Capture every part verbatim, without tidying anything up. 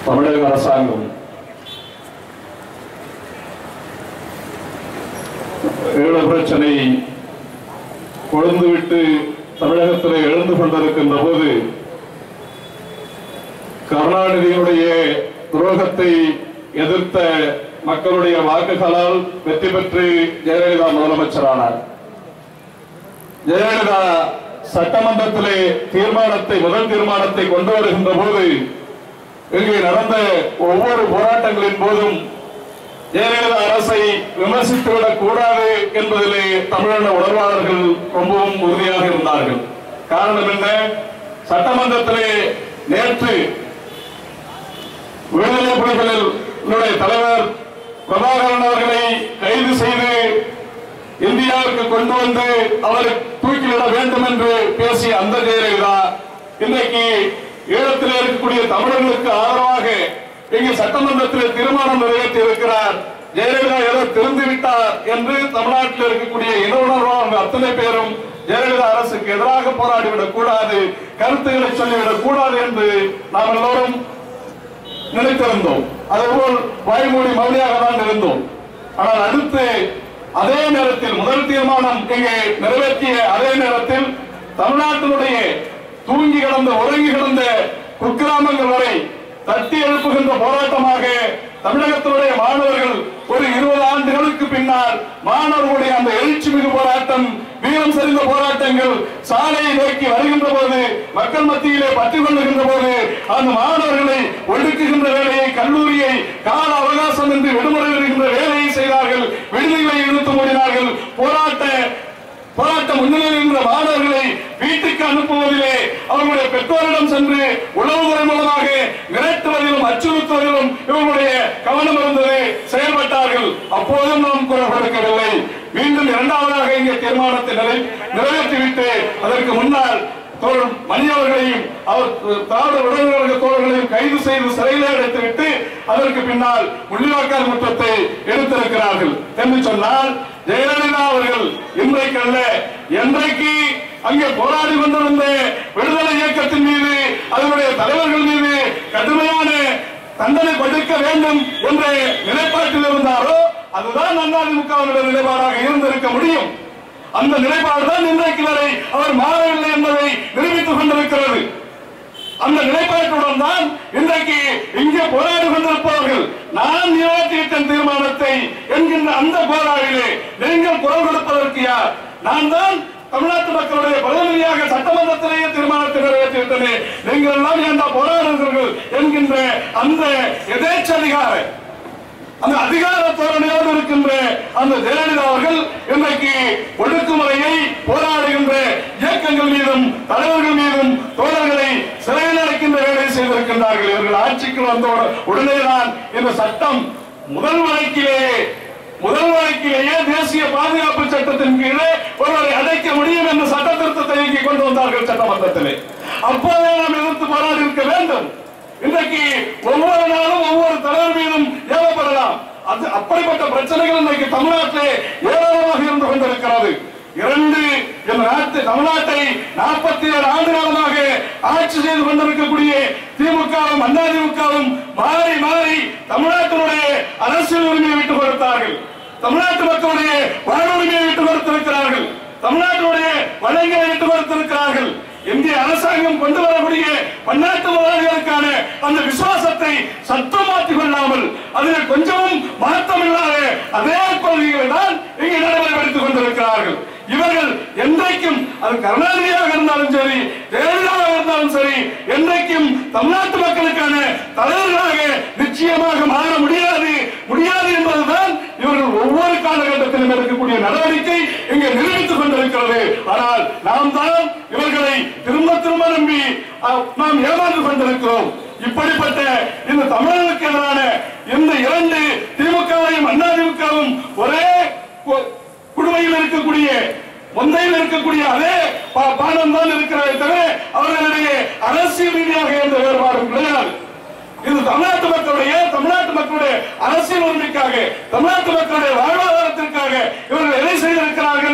தமிழக அரசாங்கம் ஈழ பிரச்சனை கொழுந்துவிட்டு தமிழகத்தில் எழுந்து கொண்டிருக்கின்ற போது கருணாநிதியினுடைய துரோகத்தை எதிர்த்த மக்களுடைய வாக்குகளால் வெற்றி பெற்று ஜெயலலிதா முதலமைச்சரானார். ஜெயலலிதா சட்டமன்றத்திலே தீர்மானத்தை முதல் தீர்மானத்தை கொண்டு வருகின்ற போது இங்கே நடந்த ஒவ்வொரு போராட்டங்களின் போதும் ஜெயலலிதா அரசை விமர்சித்துவிடக் கூடாது என்பதிலே தமிழக உணர்வாளர்கள் ரொம்பவும் உறுதியாக இருந்தார்கள். காரணம் என்ன? சட்டமன்றத்திலே நேற்று விடுதலை புலிகளினுடைய தலைவர் பிரபாகரன் அவர்களை கைது செய்து இந்தியாவுக்கு கொண்டு வந்து அவரை தூக்கிலிட வேண்டும் என்று பேசிய அந்த ஜெயலலிதா இன்றைக்கு ஈழத்தில் இருக்கக்கூடிய தமிழர்களுக்கு ஆதரவாக இங்கு சட்டமன்றத்தில் தீர்மானம் நிறைவேற்றி இருக்கிறார். ஜெயலலிதா ஏதோ திருந்து விட்டார் என்று தமிழ்நாட்டில் இருக்கக்கூடிய இன உணர்வாளர்கள் அத்தனை பேரும் ஜெயலலிதா அரசுக்கு எதிராக போராடிவிடக் கூடாது, கருத்துக்களை சொல்லிவிடக் கூடாது என்று நாம் எல்லோரும் நினைத்திருந்தோம். அதுபோல் வாய்மொழி மௌனியாக தான் இருந்தோம். ஆனால் அடுத்து அதே நேரத்தில் முதல் தீர்மானம் இங்கே நிறைவேற்றிய அதே நேரத்தில் தமிழ்நாட்டினுடைய தூங்கி கிடந்த உறங்கி கிடந்த குக்கிராமங்கள் வரை தட்டி எழுப்புகின்ற போராட்டமாக தமிழகத்தினுடைய மாணவர்கள் ஒரு இருபது ஆண்டுகளுக்கு பின்னால் மாணவர்களுடைய அந்த எழுச்சி மிகு போராட்டம், வீரம் சரிந்த போராட்டங்கள் சாலையை நோக்கி வருகின்ற போது மக்கள் மத்தியிலே பற்றி கொள்ளுகின்ற போது அந்த மாணவர்களை ஒடுக்குகின்ற வேலையை, கல்லூரியை கால அவகாசம் என்று விடுமுறை வருகின்ற வேலையை செய்தார்கள். விடுதலை இழுத்து மூடினார்கள். போராட்ட போராட்ட முன்னிலையில் இருந்த மாணவர்களை வீட்டுக்கு அனுப்புவதிலே அவர்களுடைய பெற்றோரிடம் சென்று உளவுமுறை மூலமாக மிரட்டுவதிலும் அச்சுறுத்துவதிலும் இவர்களுடைய கவனம் இருந்தது. செயல்பட்டார்கள். அப்போதும் நாம் குரல் கொடுக்கவில்லை. மீண்டும் இரண்டாவதாக இங்கே தீர்மானத்தை நிறைவேற்றிவிட்டு அதற்கு முன்னால் மணி அவர்களையும் அவர் திராவிட விடுதலை தோழர்களையும் கைது செய்து சிறையில் அடைத்துவிட்டு அதற்கு பின்னால் முள்ளிவாய்க்கால் குற்றத்தை எடுத்திருக்கிறார்கள் என்று சொன்னால் ஜெயலலிதா அவர்கள் இன்றைக்கு அல்ல, என்றைக்கு அங்கே போராடி கொண்டிருந்த விடுதலை இயக்கத்தின் மீது அதனுடைய தலைவர்கள் மீது கடுமையான தண்டனை கொடுக்க வேண்டும் என்ற நிலைப்பாட்டில் இருந்தாரோ அதுதான் அதிமுகவினுடைய நிலைப்பாடாக இருந்திருக்க முடியும். அந்த நிலைப்பாடுதான் இன்றைக்கு வரை அவர் மாறவில்லை என்பதை நிரூபித்துக் கொண்டிருக்கிறது. அந்த நிலைப்பாட்டுடன் தான் இன்றைக்கு இங்கே போராடி கொண்டிருப்பவர்கள் நான் நிறைவேற்றிவிட்ட தீர்மானத்தை என்கின்ற அந்த போராடிலே நீங்கள் குரல் கொடுப்பதற்கு யார்? நான் தான் தமிழ்நாட்டு மக்களுடைய பிரதிநிதியாக சட்டமன்றத்திலேயே தீர்மானத்தை நிறைவேற்றிவிட்டனே, நீங்கள் எல்லாம் ஏண்டா போராடுகிறீர்கள் என்கின்ற அந்த எதேச்சதிகார அந்த அதிகார தோரணையோடு இருக்கின்ற அந்த ஜெயலலிதா அவர்கள் இன்றைக்கு ஒடுக்குமுறையை போராடுகின்ற இயக்கங்கள் மீதும் தலைவர்கள் மீதும் தோழர்களை சிறையில் அடைக்கின்ற வேலை செய்திருக்கின்றார்கள். இவர்கள் ஆட்சிக்கு வந்த உடனேதான் இந்த சட்டம் முதல் வழக்கிலேயே முதல் வழக்கிலேயே தேசிய பாதுகாப்பு சட்டத்தின் கீழே ஒருவரை அடைக்க முடியும் என்ற சட்ட திருத்தத்தை இங்கே கொண்டு வந்தார்கள் சட்டமன்றத்திலே. அப்போதே நாம் எதிர்த்து போராடி இருக்க வேண்டும். இன்றைக்கு ஒவ்வொரு நாளும் ஒவ்வொரு தலைவர் மீதும் ஏவப்படலாம். அது அப்படிப்பட்ட பிரச்சனைகள் இன்றைக்கு தமிழ்நாட்டிலே ஏராளமாக இருந்து கொண்டிருக்கிறது. இரண்டு நாட்டு தமிழ்நாட்டை நாற்பத்தி ஏழு ஆண்டு காலமாக ஆட்சி செய்து கொண்டிருக்கக்கூடிய திமுகவும் அதிமுகவும் மாறி மாறி தமிழ்நாட்டினுடைய அரசியல் உரிமையை விட்டுக் கொடுத்தார்கள். தமிழ்நாட்டு மக்களுடைய வாழ்வுரிமையை விட்டுக் கொடுத்திருக்கிறார்கள். தமிழ்நாட்டுடைய வளங்களை விட்டுக் கொடுத்திருக்கிறார்கள். இந்திய அரசாங்கம் கொண்டு வரக்கூடிய பன்னாட்டு முதலாளிகளுக்கான அந்த விசுவாசத்தை சத்தம் மாற்றிக் கொள்ளாமல் அதில் கொஞ்சமும் மாற்றம் இல்லாத அதே கொள்கைகளை தான் இங்கே நடைமுறைப்படுத்திக் கொண்டிருக்கிறார்கள். இவர்கள் என்றைக்கும் அது கருணாநிதியாக இருந்தாலும் சரி, ஜெயலலிதாவாக இருந்தாலும் சரி, என்றைக்கும் தமிழ்நாட்டு மக்களுக்கான தலைவர்களாக நிச்சயமாக மாற முடியாது முடியாது என்பதுதான் இவர்கள் ஒவ்வொரு காலகட்டத்திலும் இருக்கக்கூடிய நடவடிக்கை இங்கே நிரூபித்துக் கொண்டிருக்கிறது. ஆனால் நாம் தான் இவர்களை திரும்ப திரும்ப நம்பி நாம் ஏமாந்து கொண்டிருக்கிறோம். இப்படிப்பட்ட இந்த தமிழர்களுக்கு எதிரான இந்த இரண்டு திமுகவும் அதிமுகவும் ஒரே குடுமையில் இருக்கக்கூடிய முந்தையில் இருக்கக்கூடிய அதே பானம் தான் இருக்கிறதை தவிர அவர்களுடைய அரசியல் ரீதியாக எந்த வேறுபாடும் கிடையாது. இது தமிழ்நாட்டு மக்களுடைய தமிழ்நாட்டு மக்களுடைய அரசியல் உரிமைக்காக, தமிழ்நாட்டு மக்களுடைய வாழ்வாதாரத்திற்காக இவர்கள் எதை செய்திருக்கிறார்கள்?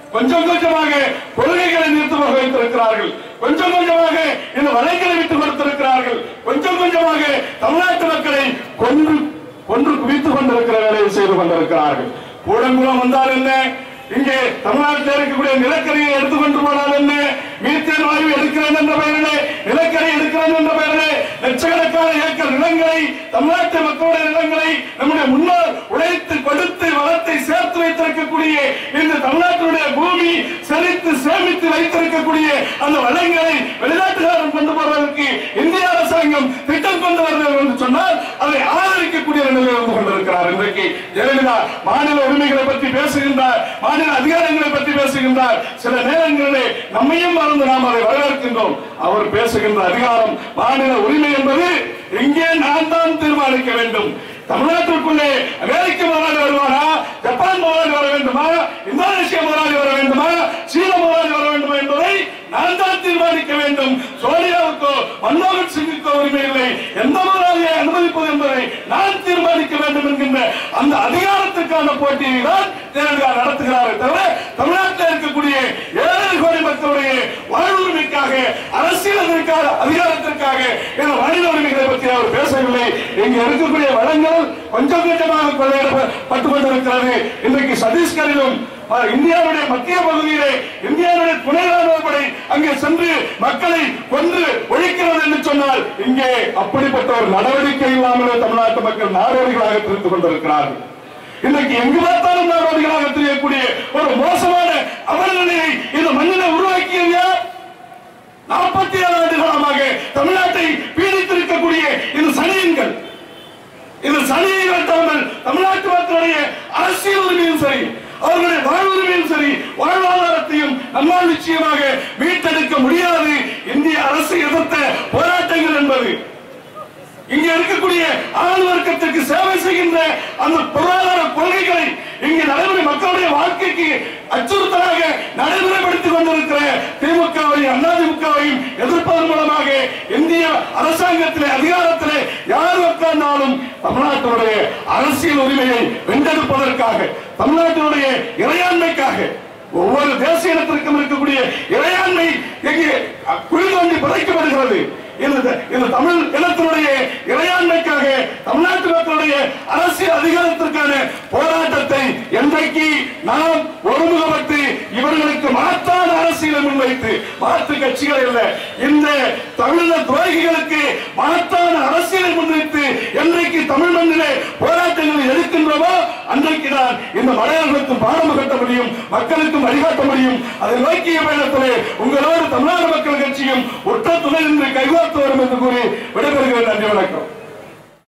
கொஞ்சம் கொஞ்சமாக கொள்கைகளை நிறுத்தமாக வைத்திருக்கிறார்கள். கொஞ்சம் கொஞ்சமாக இந்த வலைகளை விட்டு கொடுத்திருக்கிறார்கள். கொஞ்சம் கொஞ்சமாக தமிழ்நாட்டு மக்களை கொன்று கொன்று குவித்துக் கொண்டிருக்கிற வேலையை செய்து கொண்டிருக்கிறார்கள். கூடங்குளம் வந்தால் என்ன, இங்கே தமிழ்நாட்டில் இருக்கக்கூடிய நிலக்கரியை எடுத்துக்கொண்டு போனால் என்ன, மீத்தேன் வாயு எடுக்கிறேன் என்ற பெயரிலே நிலக்கரி எடுக்கிறேன் என்ற பெயரிலே லட்சக்கணக்கான ஏக்கர் நிலங்களை, தமிழ்நாட்டு மக்களுடைய நிலங்களை நம்முடைய முன்னோர் உழைத்து கொடுத்து வளத்தை சேர்த்து வைத்திருக்கக்கூடிய இந்த தமிழ்நாட்டினுடைய பூமி செழித்து சேமித்து வைத்திருக்கக்கூடிய அந்த வளங்களை வெளிநாட்டுக்காரன் கொண்டு போவதற்கு இந்திய அரசாங்கம் திட்டம் கொண்டு வருகிறது என்று சொன்னால் அதை ஆதரிக்கக்கூடிய நிலையில் இருந்து கொண்டிருக்கிறார். இன்றைக்கு ஜெயலலிதா மாநில உரிமைகளை பற்றி பேசுகின்றார், மாநில அதிகாரங்களை பற்றி பேசுகின்றார். சில நேரங்களிலே நம்மையும் மறந்து நாம் அதை வரவேற்கின்றோம். அவர் பேசுகின்ற அதிகாரம் மாநில உரிமை என்பது இங்கே நான் தான் தீர்மானிக்க வேண்டும். தமிழ்நாட்டிற்குள்ளே அமெரிக்க முதலாளி வருவாரா, ஜப்பான் முதலாளி வர வேண்டுமா, இந்தோனேஷியா முதலாளி வர வேண்டுமா, சீன முதலாளி வர வேண்டுமா என்பதை நான் தான் தீர்மானிக்க வேண்டும். சோனியாவுக்கோ மன்மோகன் சிங்குக்கோ உரிமை இல்லை. எந்த முதலாளியை அனுமதிப்பது என்பதை நான் தீர்மானிக்க வேண்டும் என்கின்ற அந்த அதிகாரத்துக்கான போட்டியை தான் ஜெயலலிதா நடத்துகிறார்கள். தவிர தமிழ்நாட்டில் இருக்கக்கூடிய ஏழை கோடி மக்களுடைய வாழ்வுரிமைக்காக, அரசியல் அதிகாரத்திற்காக இந்த மனித உரிமைகளை பற்றி அவர் பேசவில்லை. இங்கு இருக்கக்கூடிய வளங்கள் கொஞ்சம் கொஞ்சமாக கொள்ளையிடப்பட்டுக் கொண்டிருக்கிறது. இன்றைக்கு சத்தீஸ்கரிலும் இந்தியாவுடைய மத்திய பகுதியிலே இந்தியாவுடைய துணை ராணுவப்படை அங்கே சென்று மக்களை கொன்று ஒழிக்கிறது என்று சொன்னால் இங்கே அப்படிப்பட்ட ஒரு நடவடிக்கை இல்லாமலே தமிழ்நாட்டு மக்கள் நாடோடிகளாக தெரிந்து கொண்டிருக்கிறார்கள். இன்றைக்கு எங்கு பார்த்தாலும் நாடோடிகளாக தெரியக்கூடிய ஒரு மோசமான அவலநிலையை இந்த மண்ணினை உருவாக்கியது யார்? நாற்பத்தி ஏழு ஆண்டு காலமாக தமிழ்நாட்டை பீடித்திருக்கக்கூடிய இந்த சனியன்கள், இந்த சனியை வெட்டாமல் தமிழ்நாட்டு மக்களுடைய அரசியல் உரிமையும் சரி, அவர்களுடைய வாழ்வுரிமையும் சரி, வாழ்வாதாரத்தையும் நம்மால் நிச்சயமாக மீட்டெடுக்க முடியாது. இந்திய அரசு எதிர்த்த போராட்டங்கள் என்பது இங்கே இருக்கக்கூடிய ஆண் வர்க்கத்திற்கு சேவை செய்கின்ற அந்த பொருளாதார கொள்கைகளை இங்கே நடைமுறை மக்களுடைய வாழ்க்கைக்கு அச்சுறுத்தலாக நடைமுறைப்படுத்திக் கொண்டிருக்கிற திமுகவையும் அதிமுகவையும் எதிர்ப்பதன் மூலமாக இந்திய அரசாங்கத்திலே அதிகாரத்திலே யார் உட்கார்ந்தாலும் தமிழ்நாட்டினுடைய அரசியல் உரிமையை வென்றெடுப்பதற்காக, தமிழ்நாட்டினுடைய இறையாண்மைக்காக, ஒவ்வொரு தேசிய இனத்திற்கும் இருக்கக்கூடிய இறையாண்மை எங்கே குழி தோண்டி புதைக்கப்படுகிறது. இந்த தமிழ் இனத்தினுடைய இறையாண்மைக்காக, தமிழ்நாட்டு மக்களுடைய அரசியல் அதிகாரத்திற்கான போராட்டத்தை என்றைக்கு நாம் ஒருமுகப்பட்டு இவர்களுக்கு மாற்றான அரசியலை முன்வைத்து, மாற்று கட்சிகள் இல்லை, இந்த தமிழக துரோகிகளுக்கு மாற்றான அரசியலை முன்வைத்து என்றைக்கு தமிழ் மண்ணிலே போராட்டங்களை எடுக்கின்றோமோ அன்றைக்கு தான் இந்த மலையாளர்களுக்கும் பாடம் கட்ட முடியும், மக்களுக்கும் வழிகாட்ட முடியும். அதை நோக்கிய பயணத்திலே உங்களோடு தமிழ்நாடு மக்கள் கட்சியும் ஒற்ற துணை நின்று கைகோர்த்து வரும் என்று கூறி விடைபெறுகிறேன். நன்றி, வணக்கம்.